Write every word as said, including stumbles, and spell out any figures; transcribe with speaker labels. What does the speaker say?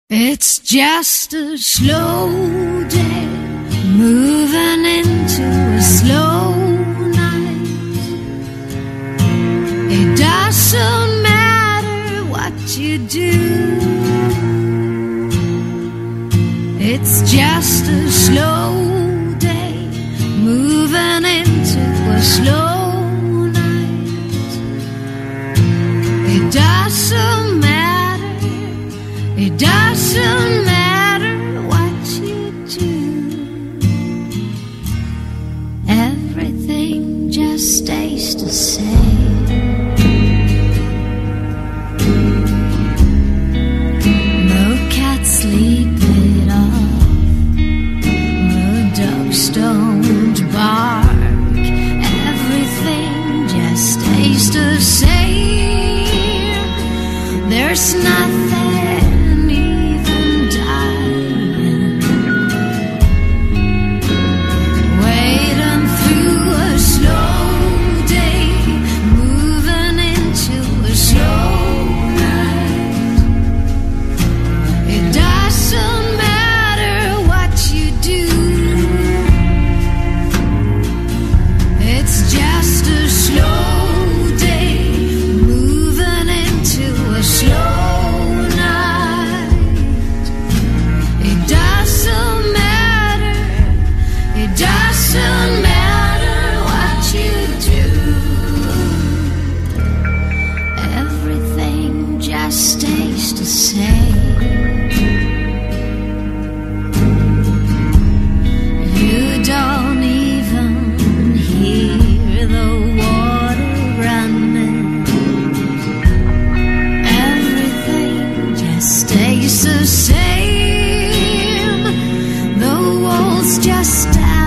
Speaker 1: It's just a slow day, moving into a slow night. It doesn't matter what you do. It's just a slow day, moving into a slow night. It doesn't matter, it doesn't matter what you do. Everything just stays the same. No cats sleep it off, no dogs don't bark. Everything just stays the same. There's nothing even dying, waiting through a slow day, moving into a slow night. It doesn't matter what you do. It's just a slow day, moving into a slow night. It doesn't matter, it doesn't matter what you do. Everything just stays the same. You don't even hear the water running. Everything just stays the same. The walls just stand.